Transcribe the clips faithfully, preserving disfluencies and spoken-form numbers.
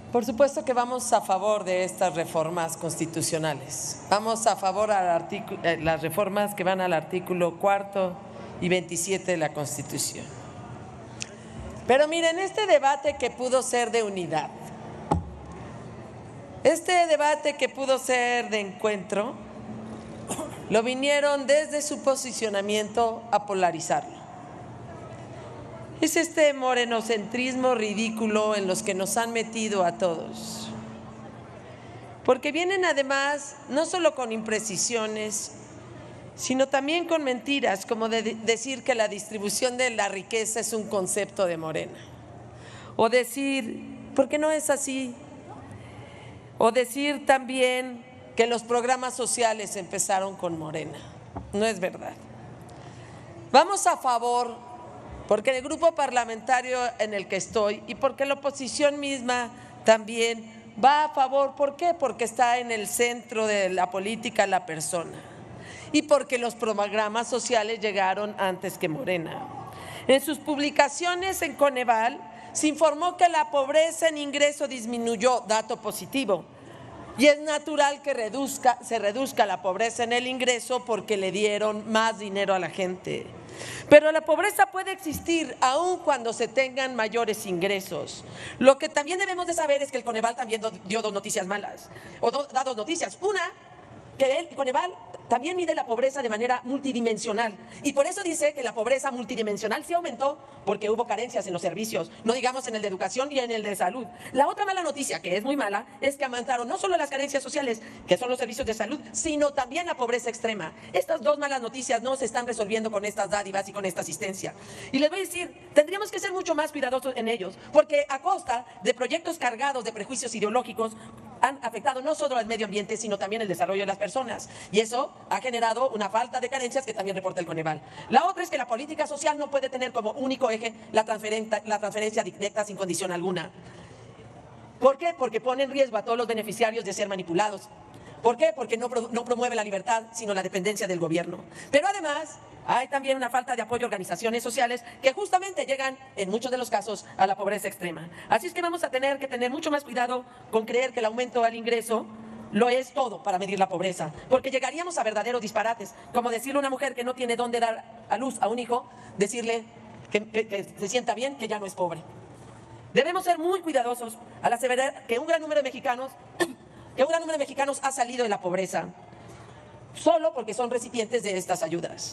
Por supuesto que vamos a favor de estas reformas constitucionales. Vamos a favor de las reformas que van al artículo cuarto y veintisiete de la Constitución. Pero miren, este debate que pudo ser de unidad, este debate que pudo ser de encuentro, lo vinieron desde su posicionamiento a polarizarlo. Es este morenocentrismo ridículo en los que nos han metido a todos. Porque vienen además no solo con imprecisiones, sino también con mentiras, como de decir que la distribución de la riqueza es un concepto de Morena. O decir, ¿por qué no es así? O decir también que los programas sociales empezaron con Morena. No es verdad. Vamos a favor, porque el grupo parlamentario en el que estoy y porque la oposición misma también va a favor. ¿Por qué? Porque está en el centro de la política la persona y porque los programas sociales llegaron antes que Morena. En sus publicaciones en Coneval se informó que la pobreza en ingreso disminuyó, dato positivo, y es natural que reduzca, se reduzca la pobreza en el ingreso porque le dieron más dinero a la gente. Pero la pobreza puede existir aun cuando se tengan mayores ingresos. Lo que también debemos de saber es que el Coneval también dio dos noticias malas, o do, da dos noticias. Una, que el Coneval también mide la pobreza de manera multidimensional y por eso dice que la pobreza multidimensional sí aumentó porque hubo carencias en los servicios, no digamos en el de educación y en el de salud. La otra mala noticia, que es muy mala, es que aumentaron no solo las carencias sociales, que son los servicios de salud, sino también la pobreza extrema. Estas dos malas noticias no se están resolviendo con estas dádivas y con esta asistencia. Y les voy a decir, tendríamos que ser mucho más cuidadosos en ellos, porque a costa de proyectos cargados de prejuicios ideológicos han afectado no solo al medio ambiente, sino también el desarrollo de las personas. Y eso ha generado una falta de carencias que también reporta el Coneval. La otra es que la política social no puede tener como único eje la transferencia, la transferencia directa sin condición alguna. ¿Por qué? Porque pone en riesgo a todos los beneficiarios de ser manipulados. ¿Por qué? Porque no, no promueve la libertad, sino la dependencia del gobierno. Pero además hay también una falta de apoyo a organizaciones sociales que justamente llegan, en muchos de los casos, a la pobreza extrema. Así es que vamos a tener que tener mucho más cuidado con creer que el aumento al ingreso lo es todo para medir la pobreza, porque llegaríamos a verdaderos disparates, como decirle a una mujer que no tiene dónde dar a luz a un hijo, decirle que, que, que se sienta bien, que ya no es pobre. Debemos ser muy cuidadosos al aseverar que un gran número de mexicanos, que un gran número de mexicanos ha salido de la pobreza, solo porque son recipientes de estas ayudas.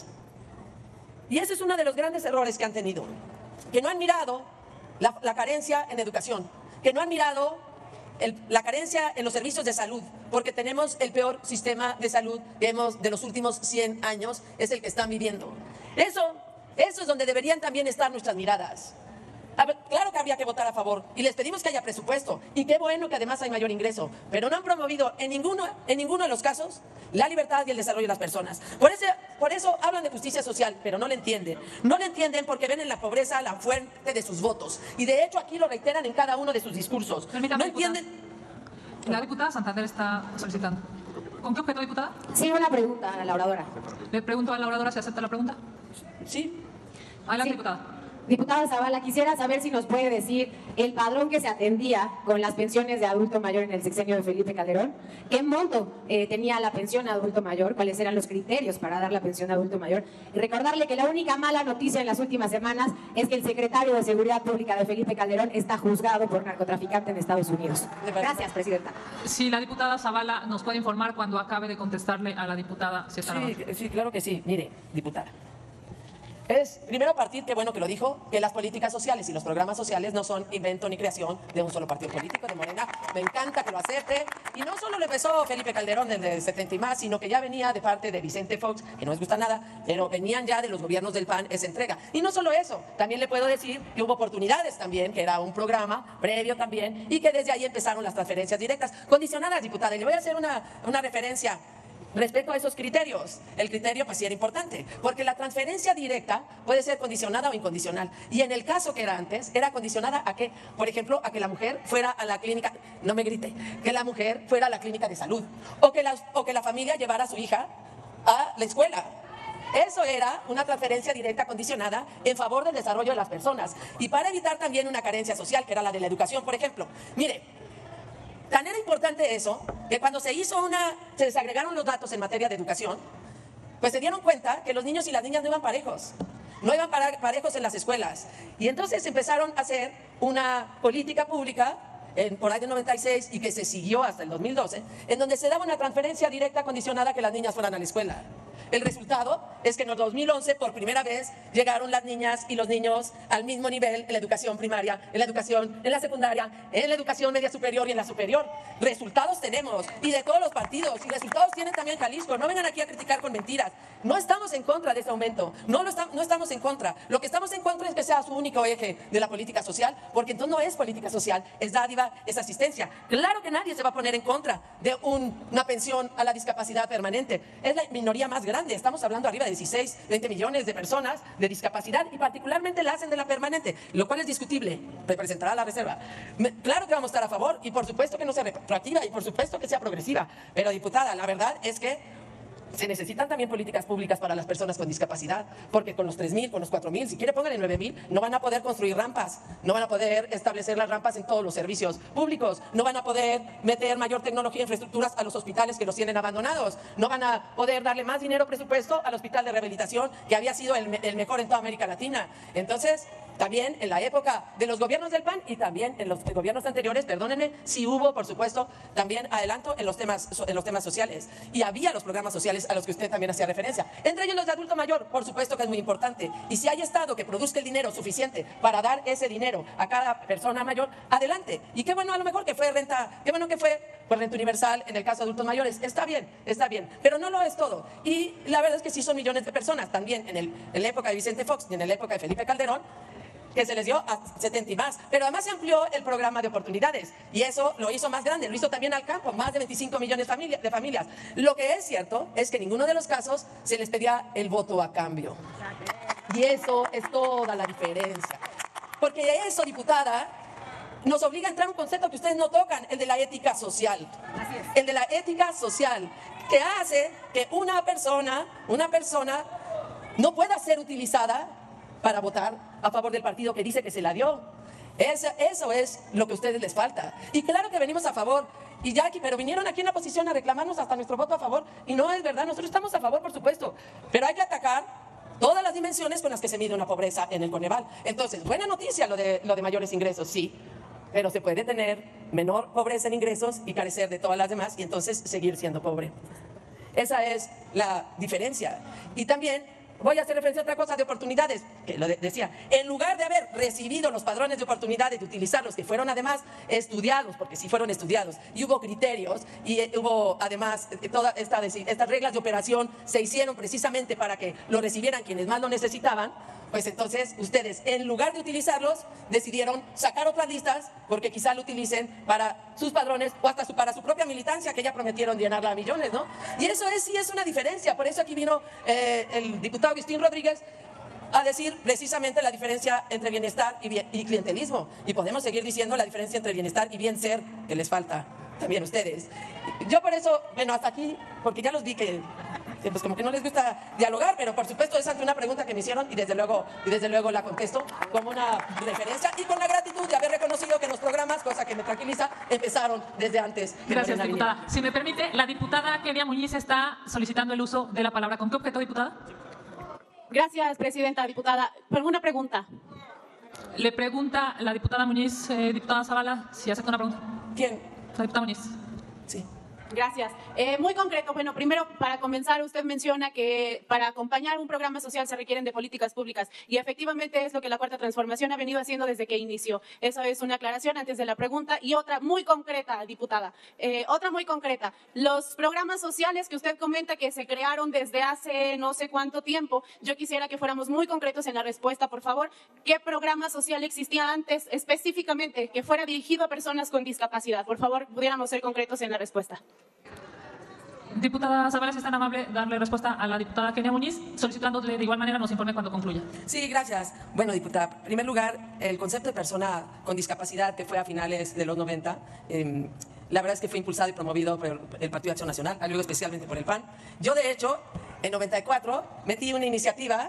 Y ese es uno de los grandes errores que han tenido, que no han mirado la, la carencia en educación, que no han mirado El, la carencia en los servicios de salud, porque tenemos el peor sistema de salud que hemos, de los últimos cien años, es el que están viviendo. Eso, eso es donde deberían también estar nuestras miradas. A ver, claro que habría que votar a favor y les pedimos que haya presupuesto y qué bueno que además hay mayor ingreso, pero no han promovido en ninguno, en ninguno de los casos la libertad y el desarrollo de las personas. Por eso, por eso hablan de justicia social, pero no le entienden. No le entienden porque ven en la pobreza la fuente de sus votos y de hecho aquí lo reiteran en cada uno de sus discursos. Permítame, no entienden. Diputada. La diputada Santander está solicitando. ¿Con qué objeto, diputada? Sí, una pregunta a la oradora. Le pregunto a la oradora si acepta la pregunta. Sí. Adelante, Sí. diputada. Diputada Zavala, quisiera saber si nos puede decir el padrón que se atendía con las pensiones de adulto mayor en el sexenio de Felipe Calderón, qué monto eh, tenía la pensión adulto mayor, cuáles eran los criterios para dar la pensión adulto mayor. Y recordarle que la única mala noticia en las últimas semanas es que el secretario de Seguridad Pública de Felipe Calderón está juzgado por narcotraficante en Estados Unidos. Gracias, presidenta. Si la diputada Zavala nos puede informar cuando acabe de contestarle a la diputada si está Sí, sí, claro que sí. Mire, diputada. Es, primero partir, qué bueno que lo dijo, que las políticas sociales y los programas sociales no son invento ni creación de un solo partido político, de Morena. Me encanta que lo acepte. Y no solo lo empezó Felipe Calderón desde el setenta y más, sino que ya venía de parte de Vicente Fox, que no les gusta nada, pero venían ya de los gobiernos del P A N esa entrega. Y no solo eso, también le puedo decir que hubo oportunidades también, que era un programa previo también, y que desde ahí empezaron las transferencias directas, condicionadas, diputada. Y le voy a hacer una, una referencia respecto a esos criterios. El criterio pues sí era importante, porque la transferencia directa puede ser condicionada o incondicional. Y en el caso que era antes, era condicionada a que, por ejemplo, a que la mujer fuera a la clínica, no me grite, que la mujer fuera a la clínica de salud, o que la, o que la familia llevara a su hija a la escuela. Eso era una transferencia directa condicionada en favor del desarrollo de las personas y para evitar también una carencia social, que era la de la educación, por ejemplo. Mire, Tan era importante eso, que cuando se hizo una, se desagregaron los datos en materia de educación, pues se dieron cuenta que los niños y las niñas no iban parejos, no iban parejos en las escuelas. Y entonces empezaron a hacer una política pública en, por ahí del noventa y seis y que se siguió hasta el dos mil doce, en donde se daba una transferencia directa condicionada a que las niñas fueran a la escuela. El resultado es que en el dos mil once, por primera vez, llegaron las niñas y los niños al mismo nivel en la educación primaria, en la educación, en la secundaria, en la educación media superior y en la superior. Resultados tenemos, y de todos los partidos, y resultados tienen también Jalisco. No vengan aquí a criticar con mentiras. No estamos en contra de ese aumento, no, lo está, no estamos en contra. Lo que estamos en contra es que sea su único eje de la política social, porque entonces no es política social, es dádiva, es asistencia. Claro que nadie se va a poner en contra de un, una pensión a la discapacidad permanente. Es la minoría más grande. Estamos hablando arriba de dieciséis, veinte millones de personas de discapacidad y particularmente la hacen de la permanente, lo cual es discutible, representará la reserva. Claro que vamos a estar a favor y por supuesto que no sea retroactiva y por supuesto que sea progresiva, pero diputada, la verdad es que se necesitan también políticas públicas para las personas con discapacidad, porque con los tres mil, con los cuatro mil, si quiere pónganle nueve mil, no van a poder construir rampas, no van a poder establecer las rampas en todos los servicios públicos, no van a poder meter mayor tecnología e infraestructuras a los hospitales que los tienen abandonados, no van a poder darle más dinero presupuesto al hospital de rehabilitación que había sido el, el mejor en toda América Latina. Entonces, también en la época de los gobiernos del P A N y también en los gobiernos anteriores, perdónenme, sí hubo, por supuesto, también adelanto en los temas, en los temas sociales. Y había los programas sociales a los que usted también hacía referencia. Entre ellos los de adulto mayor, por supuesto que es muy importante. Y si hay Estado que produzca el dinero suficiente para dar ese dinero a cada persona mayor, adelante. Y qué bueno a lo mejor que fue renta, qué bueno que fue pues, renta universal en el caso de adultos mayores. Está bien, está bien, pero no lo es todo. Y la verdad es que sí son millones de personas, también en, el, en la época de Vicente Fox y en la época de Felipe Calderón, que se les dio a setenta y más, pero además se amplió el programa de oportunidades y eso lo hizo más grande, lo hizo también al campo, más de veinticinco millones de, familia, de familias. Lo que es cierto es que en ninguno de los casos se les pedía el voto a cambio y eso es toda la diferencia, porque eso, diputada, nos obliga a entrar a un concepto que ustedes no tocan, el de la ética social. El de la ética social, que hace que una persona, una persona no pueda ser utilizada para votar a favor del partido que dice que se la dio. Eso, eso es lo que a ustedes les falta. Y claro que venimos a favor, y ya aquí, pero vinieron aquí en la oposición a reclamarnos hasta nuestro voto a favor, y no es verdad, nosotros estamos a favor, por supuesto, pero hay que atacar todas las dimensiones con las que se mide una pobreza en el Coneval. Entonces, buena noticia lo de, lo de mayores ingresos, sí, pero se puede tener menor pobreza en ingresos y carecer de todas las demás, y entonces seguir siendo pobre. Esa es la diferencia. Y también voy a hacer referencia a otra cosa de oportunidades, que lo de, decía, en lugar de haber recibido los padrones de oportunidades, de utilizarlos, que fueron además estudiados, porque sí fueron estudiados, y hubo criterios, y eh, hubo además todas esta, estas reglas de operación se hicieron precisamente para que lo recibieran quienes más lo necesitaban, pues entonces ustedes, en lugar de utilizarlos, decidieron sacar otras listas, porque quizá lo utilicen para sus padrones o hasta su, para su propia militancia, que ya prometieron llenarla a millones, ¿no? Y eso es, sí es una diferencia, por eso aquí vino eh, el diputado Agustín Rodríguez a decir precisamente la diferencia entre bienestar y, bien, y clientelismo. Y podemos seguir diciendo la diferencia entre bienestar y bien ser, que les falta también a ustedes. Yo por eso, bueno, hasta aquí, porque ya los vi que... que pues como que no les gusta dialogar, pero por supuesto es ante una pregunta que me hicieron y desde luego, y desde luego la contesto como una referencia y con la gratitud de haber reconocido que los programas, cosa que me tranquiliza, empezaron desde antes. Gracias, diputada. Si me permite, la diputada Kenia Muñiz está solicitando el uso de la palabra. ¿Con qué objeto, diputada? Gracias, presidenta. Diputada, ¿alguna pregunta? Le pregunta la diputada Muñiz, eh, diputada Zavala, si acepta una pregunta. ¿Quién? La diputada Muñiz. Sí. Gracias. Eh, muy concreto, bueno, primero para comenzar usted menciona que para acompañar un programa social se requieren de políticas públicas y efectivamente es lo que la Cuarta Transformación ha venido haciendo desde que inició. Esa es una aclaración antes de la pregunta y otra muy concreta, diputada, eh, otra muy concreta. Los programas sociales que usted comenta que se crearon desde hace no sé cuánto tiempo, yo quisiera que fuéramos muy concretos en la respuesta, por favor. ¿Qué programa social existía antes específicamente que fuera dirigido a personas con discapacidad? Por favor, pudiéramos ser concretos en la respuesta. Diputada Zavala, si es tan amable darle respuesta a la diputada Kenia Muñiz, solicitándole de igual manera nos informe cuando concluya. Sí, gracias. Bueno, diputada, en primer lugar, el concepto de persona con discapacidad que fue a finales de los noventa, eh, la verdad es que fue impulsado y promovido por el Partido de Acción Nacional, luego especialmente por el P A N. Yo, de hecho, en noventa y cuatro metí una iniciativa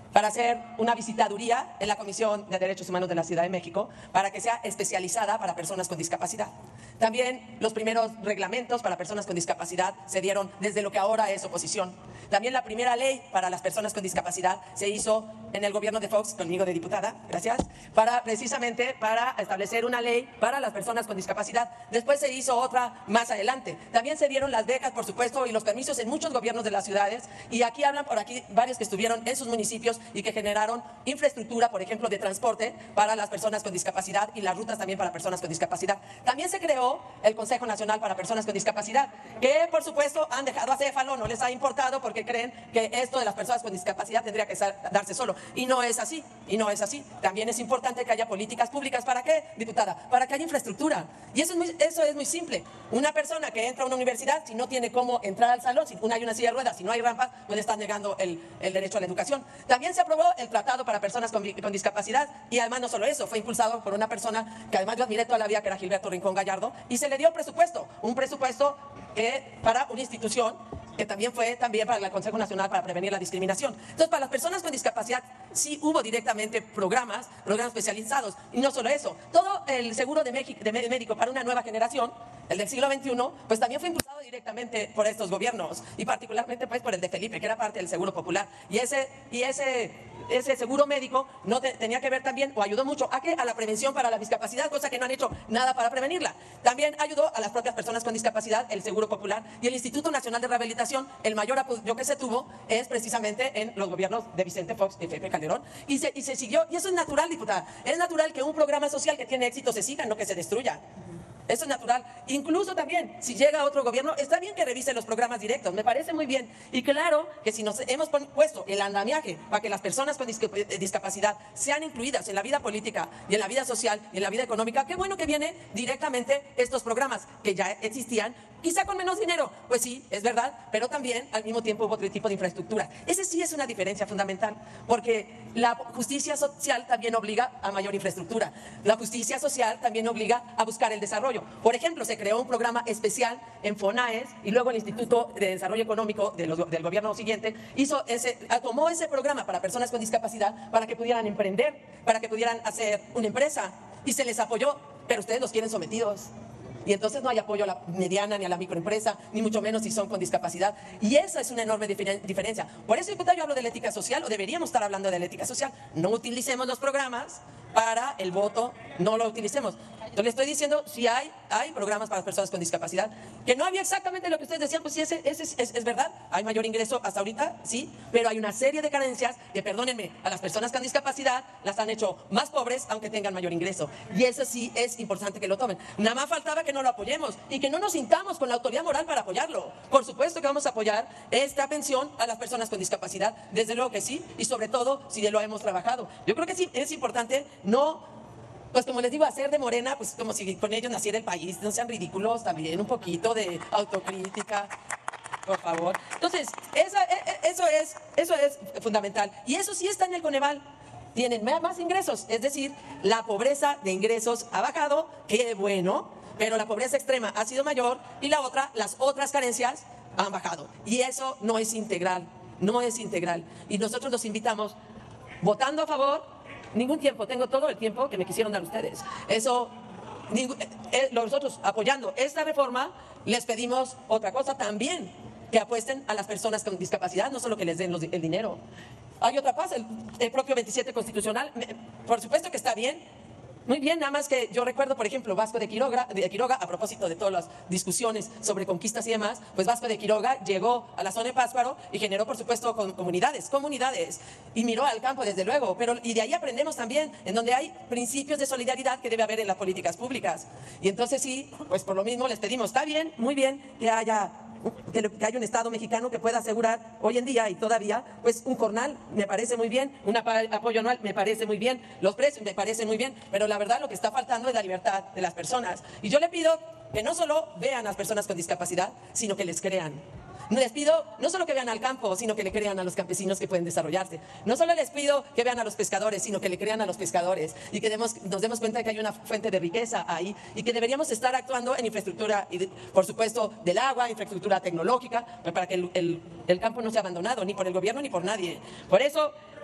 para hacer una visitaduría en la Comisión de Derechos Humanos de la Ciudad de México para que sea especializada para personas con discapacidad. También los primeros reglamentos para personas con discapacidad se dieron desde lo que ahora es oposición. También la primera ley para las personas con discapacidad se hizo en el gobierno de Fox, conmigo de diputada, gracias, para precisamente para establecer una ley para las personas con discapacidad. Después se hizo otra más adelante. También se dieron las becas, por supuesto, y los permisos en muchos gobiernos de las ciudades. Y aquí hablan por aquí varios que estuvieron en sus municipios y que generaron infraestructura, por ejemplo, de transporte para las personas con discapacidad y las rutas también para personas con discapacidad. También se creó el Consejo Nacional para Personas con Discapacidad, que por supuesto han dejado acéfalo, no les ha importado porque creen que esto de las personas con discapacidad tendría que darse solo. Y no es así, y no es así. También es importante que haya políticas públicas. ¿Para qué, diputada? Para que haya infraestructura. Y eso es muy, eso es muy simple. Una persona que entra a una universidad, si no tiene cómo entrar al salón, si no hay una silla de ruedas, si no hay rampas, pues está negando el, el derecho a la educación. También se aprobó el Tratado para Personas con, con Discapacidad, y además no solo eso, fue impulsado por una persona que además yo admiré toda la vida, que era Gilberto Rincón Gallardo, y se le dio presupuesto, un presupuesto que, para una institución que también fue también para el Consejo Nacional para Prevenir la Discriminación. Entonces, para las personas con discapacidad sí hubo directamente programas, programas especializados. Y no solo eso, todo el seguro de, México, de médico para una nueva generación, el del siglo veintiuno, pues también fue impulsado directamente por estos gobiernos, y particularmente pues por el de Felipe, que era parte del Seguro Popular. Y ese, y ese, ese seguro médico no te, tenía que ver también, o ayudó mucho a, que, a la prevención para la discapacidad, cosa que no han hecho nada para prevenirla. También ayudó a las propias personas con discapacidad el Seguro Popular, y el Instituto Nacional de Rehabilitación, el mayor apoyo que se tuvo es precisamente en los gobiernos de Vicente Fox y Felipe Calderón, y se, y se siguió, y eso es natural, diputada. Es natural que un programa social que tiene éxito se siga, no que se destruya. Eso es natural. Incluso también, si llega otro gobierno, está bien que revise los programas directos, me parece muy bien. Y claro que si nos hemos puesto el andamiaje para que las personas con discapacidad sean incluidas en la vida política y en la vida social y en la vida económica, qué bueno que vienen directamente estos programas que ya existían, quizá con menos dinero, pues sí, es verdad, pero también al mismo tiempo hubo otro tipo de infraestructura. Ese sí es una diferencia fundamental, porque la justicia social también obliga a mayor infraestructura. La justicia social también obliga a buscar el desarrollo. Por ejemplo, se creó un programa especial en FONAES, y luego el Instituto de Desarrollo Económico de los, del gobierno siguiente hizo ese, tomó ese programa para personas con discapacidad para que pudieran emprender, para que pudieran hacer una empresa, y se les apoyó, pero ustedes los quieren sometidos. Y entonces no hay apoyo a la mediana ni a la microempresa, ni mucho menos si son con discapacidad. Y esa es una enorme diferencia. Por eso, diputada, yo hablo de la ética social, o deberíamos estar hablando de la ética social. No utilicemos los programas para el voto, no lo utilicemos. Yo le estoy diciendo, si hay, hay programas para las personas con discapacidad, que no había exactamente lo que ustedes decían, pues sí, ese, ese es, es, es verdad, hay mayor ingreso hasta ahorita, sí, pero hay una serie de carencias que, perdónenme, a las personas con discapacidad las han hecho más pobres aunque tengan mayor ingreso, y eso sí es importante que lo tomen. Nada más faltaba que no lo apoyemos y que no nos sintamos con la autoridad moral para apoyarlo. Por supuesto que vamos a apoyar esta pensión a las personas con discapacidad, desde luego que sí, y sobre todo si de lo hemos trabajado. Yo creo que sí es importante no... Pues como les digo, hacer de Morena, pues como si con ellos naciera el país, no sean ridículos también, un poquito de autocrítica, por favor. Entonces, esa, eso, es, eso es fundamental, y eso sí está en el Coneval. Tienen más ingresos, es decir, la pobreza de ingresos ha bajado, qué bueno, pero la pobreza extrema ha sido mayor, y la otra, las otras carencias han bajado, y eso no es integral, no es integral. Y nosotros los invitamos, votando a favor. Ningún tiempo, tengo todo el tiempo que me quisieron dar ustedes. Eso, ningún, eh, nosotros apoyando esta reforma, les pedimos otra cosa también, que apuesten a las personas con discapacidad, no solo que les den los, el dinero. Hay otra cosa, el, el propio veintisiete constitucional, me, por supuesto que está bien, muy bien, nada más que yo recuerdo, por ejemplo, Vasco de Quiroga, de Quiroga, a propósito de todas las discusiones sobre conquistas y demás, pues Vasco de Quiroga llegó a la zona de Pátzcuaro y generó, por supuesto, con comunidades, comunidades, y miró al campo, desde luego, pero y de ahí aprendemos también, en donde hay principios de solidaridad que debe haber en las políticas públicas. Y entonces sí, pues por lo mismo les pedimos, está bien, muy bien, que haya... que haya un Estado mexicano que pueda asegurar hoy en día y todavía, pues un jornal, me parece muy bien, un apoyo anual, me parece muy bien, los precios me parecen muy bien, pero la verdad lo que está faltando es la libertad de las personas. Y yo le pido que no solo vean a las personas con discapacidad, sino que les crean. Les pido no solo que vean al campo, sino que le crean a los campesinos que pueden desarrollarse. No solo les pido que vean a los pescadores, sino que le crean a los pescadores, y que demos, nos demos cuenta de que hay una fuente de riqueza ahí, y que deberíamos estar actuando en infraestructura, y de, por supuesto, del agua, infraestructura tecnológica, para que el, el, el campo no sea abandonado, ni por el gobierno ni por nadie. Por eso,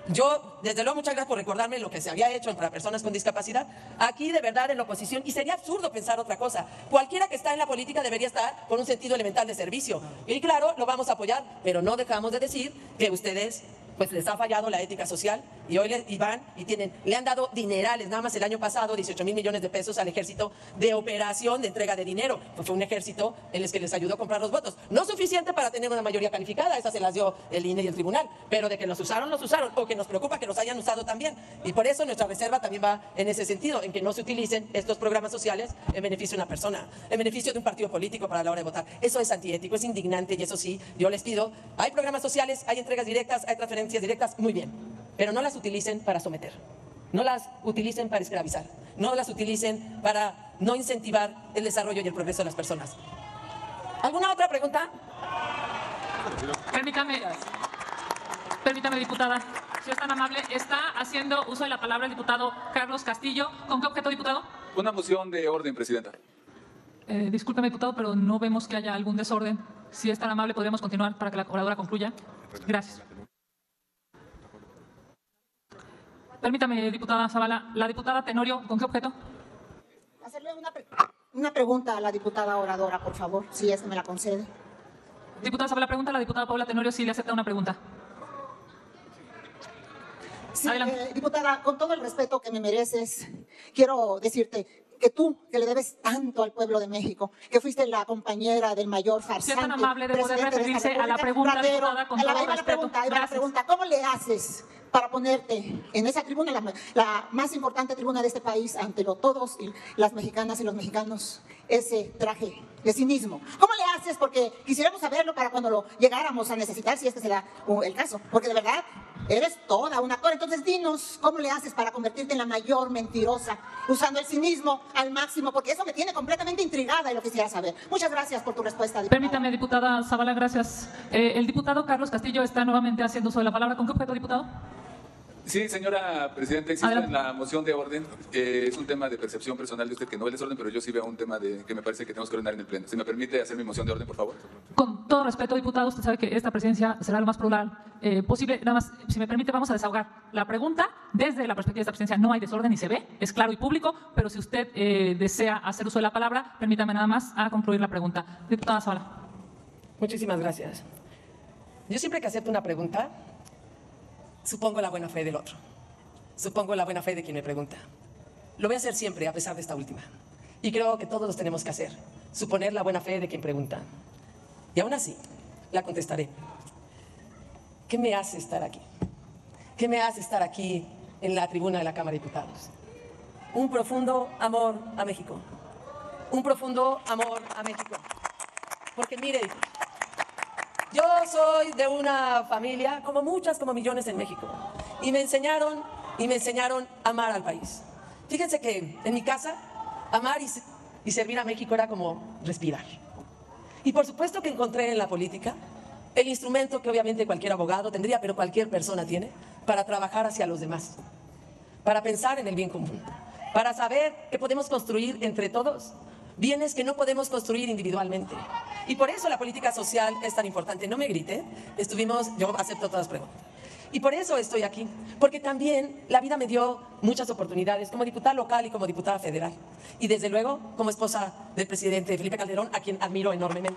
Yo, desde luego, muchas gracias por recordarme lo que se había hecho para personas con discapacidad. Aquí, de verdad, en la oposición, y sería absurdo pensar otra cosa. Cualquiera que está en la política debería estar con un sentido elemental de servicio. Y claro, lo vamos a apoyar, pero no dejamos de decir que ustedes, pues les ha fallado la ética social y hoy le, y van y tienen, le han dado dinerales, nada más el año pasado, dieciocho mil millones de pesos al ejército de operación de entrega de dinero. Pues fue un ejército en el que les ayudó a comprar los votos. No suficiente para tener una mayoría calificada, esa se las dio el I N E y el tribunal, pero de que los usaron, los usaron, o que nos preocupa que los hayan usado también. Y por eso nuestra reserva también va en ese sentido, en que no se utilicen estos programas sociales en beneficio de una persona, en beneficio de un partido político para la hora de votar. Eso es antiético, es indignante y eso sí, yo les pido, hay programas sociales, hay entregas directas, hay transferencias directas, muy bien, pero no las utilicen para someter, no las utilicen para esclavizar, no las utilicen para no incentivar el desarrollo y el progreso de las personas. ¿Alguna otra pregunta? Permítame, permítame, diputada, si es tan amable, está haciendo uso de la palabra el diputado Carlos Castillo. ¿Con qué objeto, diputado? Una moción de orden, presidenta. Eh, discúlpeme, diputado, pero no vemos que haya algún desorden. Si es tan amable, podríamos continuar para que la oradora concluya. Gracias. Permítame, diputada Zavala. La diputada Tenorio, ¿con qué objeto? Hacerle una, pre una pregunta a la diputada oradora, por favor, si es que me la concede. Diputada Zavala, pregunta a la diputada Paula Tenorio si le acepta una pregunta. Sí, eh, diputada, con todo el respeto que me mereces, quiero decirte que tú, que le debes tanto al pueblo de México, que fuiste la compañera del mayor farsante, si es tan amable de poder referirse a la pregunta, ratero, diputada, con a la, todo ahí va respeto. la pregunta, ahí va la pregunta, ¿cómo le haces para ponerte en esa tribuna, la, la más importante tribuna de este país, ante lo, todos y las mexicanas y los mexicanos, ese traje de cinismo? ¿Cómo le haces? Porque quisiéramos saberlo para cuando lo llegáramos a necesitar, si es que se da el caso, porque de verdad eres toda una actora. Entonces dinos, ¿cómo le haces para convertirte en la mayor mentirosa, usando el cinismo al máximo? Porque eso me tiene completamente intrigada y lo quisiera saber. Muchas gracias por tu respuesta, diputada. Permítame, diputada Zavala, gracias. Eh, el diputado Carlos Castillo está nuevamente haciendo uso de la palabra. ¿Con qué objeto, diputado? Sí, señora presidenta, existe Adelante. en la moción de orden, eh, es un tema de percepción personal de usted que no ve el desorden, pero yo sí veo un tema de, que me parece que tenemos que ordenar en el pleno. ¿Se me permite hacer mi moción de orden, por favor? Con todo respeto, diputado, usted sabe que esta presidencia será lo más plural eh, posible. Nada más, si me permite, vamos a desahogar la pregunta. Desde la perspectiva de esta presidencia no hay desorden y se ve, es claro y público, pero si usted eh, desea hacer uso de la palabra, permítame nada más a concluir la pregunta. Diputada Zavala. Muchísimas gracias. Yo siempre que acepto una pregunta, supongo la buena fe del otro. Supongo la buena fe de quien me pregunta. Lo voy a hacer siempre, a pesar de esta última. Y creo que todos los tenemos que hacer. Suponer la buena fe de quien pregunta. Y aún así, la contestaré. ¿Qué me hace estar aquí? ¿Qué me hace estar aquí en la tribuna de la Cámara de Diputados? Un profundo amor a México. Un profundo amor a México. Porque mire, yo soy de una familia, como muchas, como millones en México. Y me enseñaron, y me enseñaron a amar al país. Fíjense que en mi casa, amar y, y servir a México era como respirar. Y por supuesto que encontré en la política el instrumento que obviamente cualquier abogado tendría, pero cualquier persona tiene, para trabajar hacia los demás, para pensar en el bien común, para saber que podemos construir entre todos bienes que no podemos construir individualmente. Y por eso la política social es tan importante. No me grite, estuvimos, yo acepto todas las preguntas. Y por eso estoy aquí, porque también la vida me dio muchas oportunidades como diputada local y como diputada federal. Y desde luego como esposa del presidente Felipe Calderón, a quien admiro enormemente.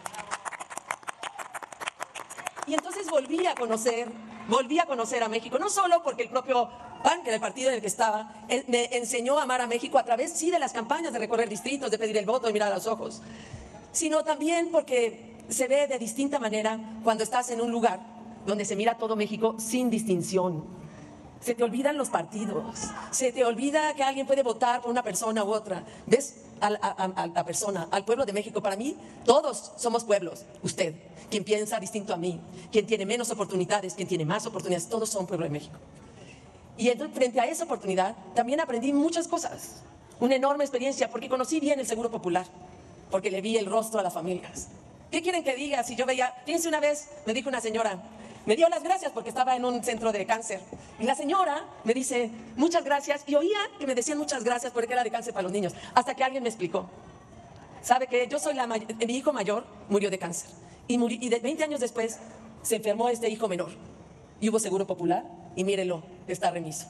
Y entonces volví a conocer, volví a conocer a México, no solo porque el propio P A N, que era el partido en el que estaba, me enseñó a amar a México a través, sí, de las campañas, de recorrer distritos, de pedir el voto, de mirar a los ojos, sino también porque se ve de distinta manera cuando estás en un lugar donde se mira todo México sin distinción. Se te olvidan los partidos, se te olvida que alguien puede votar por una persona u otra. ¿Ves? A, a, a la persona, al pueblo de México. Para mí, todos somos pueblos. Usted, quien piensa distinto a mí, quien tiene menos oportunidades, quien tiene más oportunidades, todos son pueblo de México. Y entonces, frente a esa oportunidad, también aprendí muchas cosas. Una enorme experiencia, porque conocí bien el Seguro Popular, porque le vi el rostro a las familias. ¿Qué quieren que diga? Si yo veía, fíjense, una vez me dijo una señora, me dio las gracias porque estaba en un centro de cáncer. Y la señora me dice, muchas gracias. Y oía que me decían muchas gracias porque era de cáncer para los niños. Hasta que alguien me explicó. ¿Sabe que yo soy la mayor? Mi hijo mayor murió de cáncer. Y, murió, y de veinte años después se enfermó este hijo menor. Y hubo Seguro Popular. y mírelo, está remiso.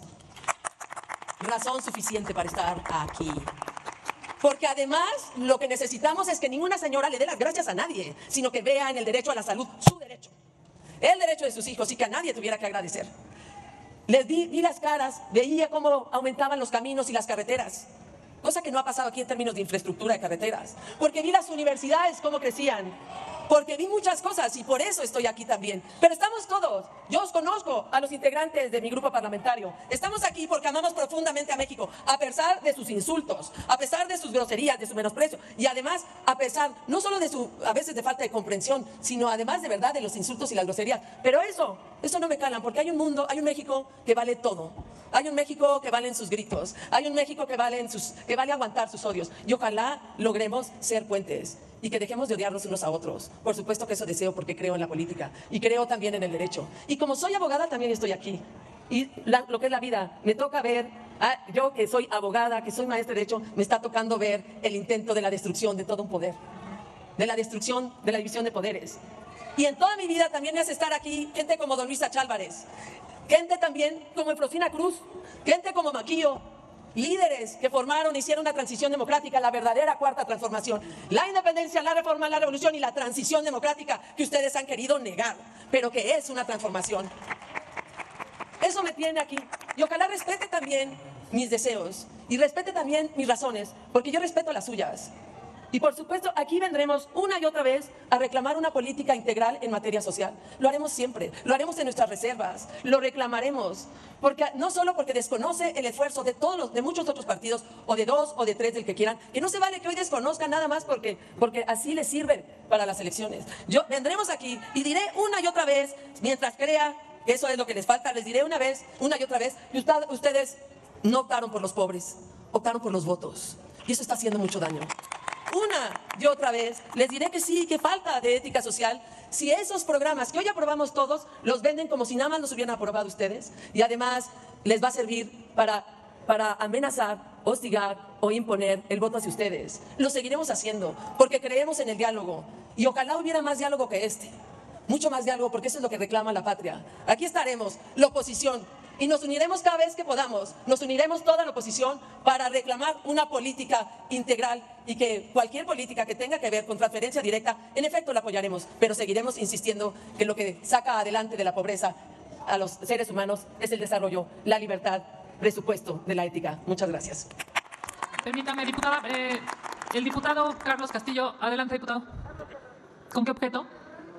Razón suficiente para estar aquí. Porque además lo que necesitamos es que ninguna señora le dé las gracias a nadie, sino que vea en el derecho a la salud su derecho, el derecho de sus hijos, y que a nadie tuviera que agradecer. Les vi, vi las caras, veía cómo aumentaban los caminos y las carreteras, cosa que no ha pasado aquí en términos de infraestructura de carreteras, porque vi las universidades cómo crecían, porque vi muchas cosas y por eso estoy aquí también. Pero estamos todos, yo os conozco a los integrantes de mi grupo parlamentario, estamos aquí porque amamos profundamente a México, a pesar de sus insultos, a pesar de sus groserías, de su menosprecio, y además a pesar no solo de su, a veces de falta de comprensión, sino además de verdad de los insultos y las groserías. Pero eso, eso no me calan, porque hay un mundo, hay un México que vale todo. Hay un México que valen sus gritos, hay un México que vale, sus, que vale aguantar sus odios, y ojalá logremos ser puentes y que dejemos de odiarnos unos a otros. Por supuesto que eso deseo, porque creo en la política y creo también en el derecho. Y como soy abogada también estoy aquí. Y la, lo que es la vida, me toca ver, ah, yo que soy abogada, que soy maestra de derecho, me está tocando ver el intento de la destrucción de todo un poder, de la destrucción de la división de poderes. Y en toda mi vida también me hace estar aquí gente como don Luis Achálvarez, gente también como Eufrosina Cruz, gente como Maquillo, líderes que formaron, hicieron una transición democrática, la verdadera cuarta transformación, la independencia, la reforma, la revolución y la transición democrática que ustedes han querido negar, pero que es una transformación. Eso me tiene aquí, y ojalá respete también mis deseos y respete también mis razones, porque yo respeto las suyas. Y por supuesto, aquí vendremos una y otra vez a reclamar una política integral en materia social. Lo haremos siempre, lo haremos en nuestras reservas, lo reclamaremos, porque no solo porque desconoce el esfuerzo de todos los, de muchos otros partidos, o de dos o de tres, del que quieran, que no se vale que hoy desconozcan nada más porque, porque así les sirven para las elecciones. Yo vendremos aquí y diré una y otra vez, mientras crea que eso es lo que les falta, les diré una vez, una y otra vez, que usted, ustedes no optaron por los pobres, optaron por los votos, y eso está haciendo mucho daño. Una y otra vez les diré que sí, que falta de ética social si esos programas que hoy aprobamos todos los venden como si nada más los hubieran aprobado ustedes, y además les va a servir para, para amenazar, hostigar o imponer el voto hacia ustedes. Lo seguiremos haciendo porque creemos en el diálogo, y ojalá hubiera más diálogo que este, mucho más diálogo, porque eso es lo que reclama la patria. Aquí estaremos, la oposición, y nos uniremos cada vez que podamos, nos uniremos toda la oposición para reclamar una política integral, y que cualquier política que tenga que ver con transferencia directa, en efecto la apoyaremos, pero seguiremos insistiendo que lo que saca adelante de la pobreza a los seres humanos es el desarrollo, la libertad, presupuesto de la ética. Muchas gracias. Permítame, diputada, eh, el diputado Carlos Castillo. Adelante, diputado. ¿Con qué objeto?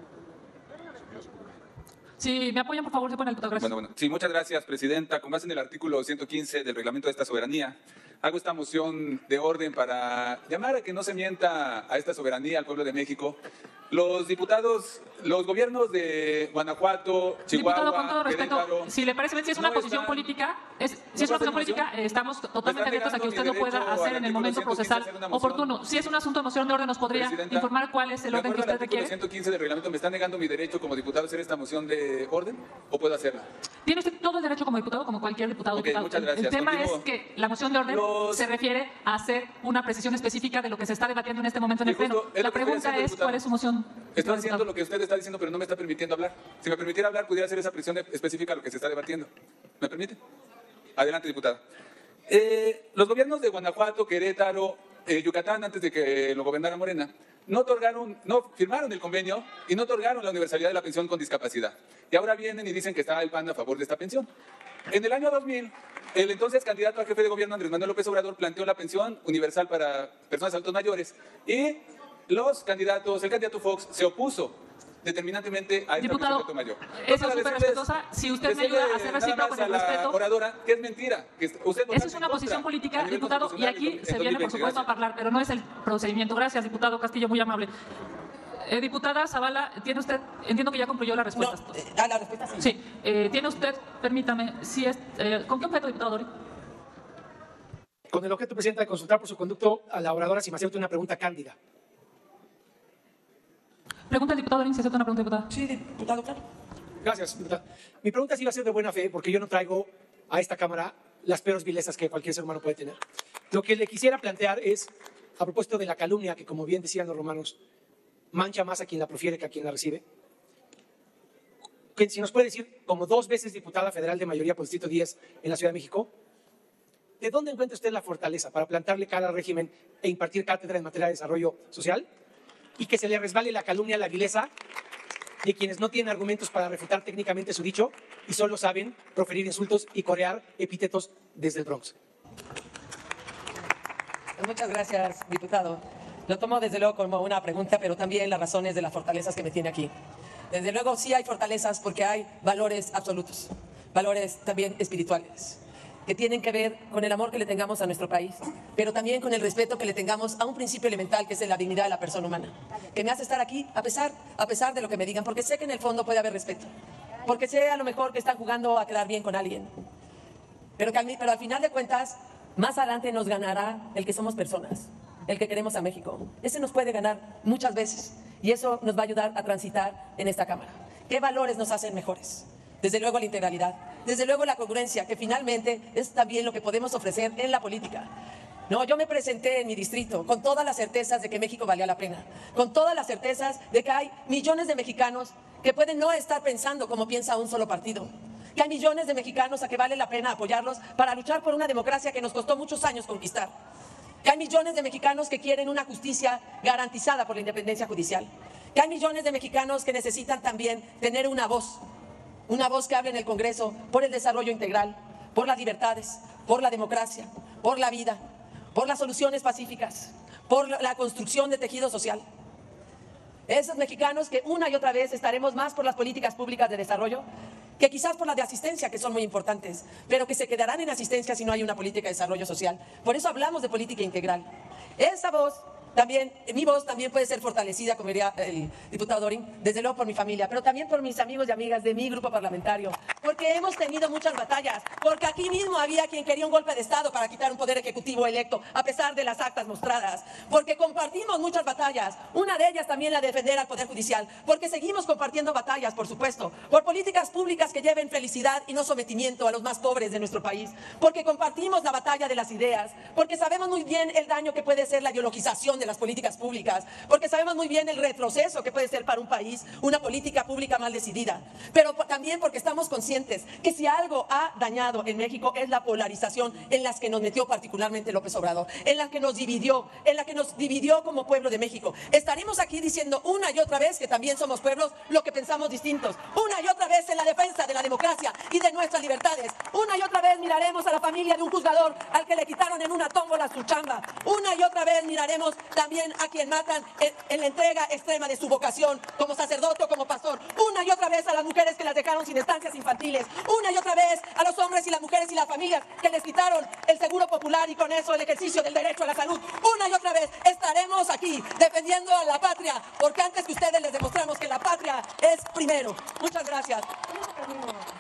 Si me apoyan, por favor, se pone el diputado. Gracias. Bueno, bueno. Sí, muchas gracias, presidenta. Con base en el artículo ciento quince del reglamento de esta soberanía, hago esta moción de orden para llamar a que no se mienta a esta soberanía, al pueblo de México. Los diputados, los gobiernos de Guanajuato, Chihuahua, diputado, con todo respeto, Querétaro, si le parece bien, si es una no posición están, política, es, si ¿no es una puede posición política, moción? eh, estamos totalmente abiertos a que usted lo pueda hacer en el momento procesal oportuno. Si es un asunto de moción de orden, nos podría Presidenta, informar cuál es el orden que usted al requiere. ciento quince del reglamento, ¿me está negando mi derecho como diputado a hacer esta moción de orden o puedo hacerla? Tiene usted todo el derecho como diputado, como cualquier diputado. Ok, diputado. muchas gracias. El tema Continúo. es que la moción de orden Los- se refiere a hacer una precisión específica de lo que se está debatiendo en este momento en Y el Pleno. justo es La lo que estoy pregunta haciendo, es, diputado. ¿cuál es su moción? Estoy haciendo diputado? lo que usted está diciendo, pero no me está permitiendo hablar. Si me permitiera hablar, pudiera hacer esa presión específica a lo que se está debatiendo. ¿Me permite? Adelante, diputada. Eh, los gobiernos de Guanajuato, Querétaro, eh, Yucatán, antes de que lo gobernara Morena, no otorgaron, no firmaron el convenio y no otorgaron la universalidad de la pensión con discapacidad. Y ahora vienen y dicen que está el P A N a favor de esta pensión. En el año dos mil, el entonces candidato a jefe de gobierno, Andrés Manuel López Obrador, planteó la pensión universal para personas adultos mayores, y los candidatos, el candidato Fox se opuso determinantemente a esta Diputado, pensión mayor. esa es Para súper decirles- respetuosa. Si usted me ayuda a hacer decirle recíproco nada con más el a la respeto. oradora, que es mentira. Que usted votaron Esa es en una contra posición a política, nivel diputado, y constitucional aquí en se viene, por dos mil veinte. supuesto, a Gracias. hablar, pero no es el procedimiento. Gracias, diputado Castillo, muy amable. Eh, diputada Zavala, tiene usted, entiendo que ya concluyó la No, respuesta. eh, a la respuesta sí. Sí, eh, tiene usted, permítame, si es, eh, ¿con qué objeto, diputado Dori? Con el objeto, Presidenta, de consultar por su conducto a la oradora si me acepta una pregunta cándida. Pregunta al diputado Dori, si acepta una pregunta, diputada. Sí, diputado, claro. Gracias, diputada. Mi pregunta sí va a ser de buena fe, porque yo no traigo a esta Cámara las peores vilezas que cualquier ser humano puede tener. Lo que le quisiera plantear es, a propósito de la calumnia, que como bien decían los romanos, mancha más a quien la profiere que a quien la recibe. que si nos puede decir, como dos veces diputada federal de mayoría por Distrito diez en la Ciudad de México, ¿de dónde encuentra usted la fortaleza para plantarle cara al régimen e impartir cátedra en materia de desarrollo social? Y que se le resbale la calumnia, la vileza de quienes no tienen argumentos para refutar técnicamente su dicho y solo saben proferir insultos y corear epítetos desde el Bronx. Muchas gracias, diputado. Lo tomo desde luego como una pregunta, pero también las razones de las fortalezas que me tiene aquí. Desde luego sí hay fortalezas porque hay valores absolutos, valores también espirituales, que tienen que ver con el amor que le tengamos a nuestro país, pero también con el respeto que le tengamos a un principio elemental que es la dignidad de la persona humana, que me hace estar aquí a pesar, a pesar de lo que me digan, porque sé que en el fondo puede haber respeto, porque sé a lo mejor que están jugando a quedar bien con alguien, pero, que, pero al final de cuentas, más adelante nos ganará el que somos personas, el que queremos a México. Ese nos puede ganar muchas veces y eso nos va a ayudar a transitar en esta Cámara. ¿Qué valores nos hacen mejores? Desde luego la integralidad, desde luego la congruencia, que finalmente es también lo que podemos ofrecer en la política. No, yo me presenté en mi distrito con todas las certezas de que México valía la pena, con todas las certezas de que hay millones de mexicanos que pueden no estar pensando como piensa un solo partido, que hay millones de mexicanos a que vale la pena apoyarlos para luchar por una democracia que nos costó muchos años conquistar, que hay millones de mexicanos que quieren una justicia garantizada por la independencia judicial, que hay millones de mexicanos que necesitan también tener una voz, una voz que hable en el Congreso por el desarrollo integral, por las libertades, por la democracia, por la vida, por las soluciones pacíficas, por la construcción de tejido social. Esos mexicanos que una y otra vez estaremos más por las políticas públicas de desarrollo que quizás por las de asistencia, que son muy importantes, pero que se quedarán en asistencia si no hay una política de desarrollo social. Por eso hablamos de política integral. Esa voz también, mi voz también puede ser fortalecida, como diría el diputado Dorin, desde luego por mi familia, pero también por mis amigos y amigas de mi grupo parlamentario, porque hemos tenido muchas batallas, porque aquí mismo había quien quería un golpe de Estado para quitar un poder ejecutivo electo, a pesar de las actas mostradas, porque compartimos muchas batallas, una de ellas también la de defender al Poder Judicial, porque seguimos compartiendo batallas, por supuesto, por políticas públicas que lleven felicidad y no sometimiento a los más pobres de nuestro país, porque compartimos la batalla de las ideas, porque sabemos muy bien el daño que puede ser la ideologización de las políticas públicas, porque sabemos muy bien el retroceso que puede ser para un país una política pública mal decidida, pero también porque estamos conscientes que si algo ha dañado en México es la polarización en las que nos metió particularmente López Obrador, en la que nos dividió, en la que nos dividió como pueblo de México. Estaremos aquí diciendo una y otra vez que también somos pueblos, lo que pensamos distintos, una y otra vez en la defensa de la democracia y de nuestras libertades, una y otra vez miraremos a la familia de un juzgador al que le quitaron en una tómbola su chamba, una y otra vez miraremos también a quien matan en, en la entrega extrema de su vocación como sacerdote o como pastor, una y otra vez a las mujeres que las dejaron sin estancias infantiles, una y otra vez a los hombres y las mujeres y las familias que les quitaron el seguro popular y con eso el ejercicio del derecho a la salud, una y otra vez estaremos aquí defendiendo a la patria, porque antes que ustedes les demostramos que la patria es primero. Muchas gracias.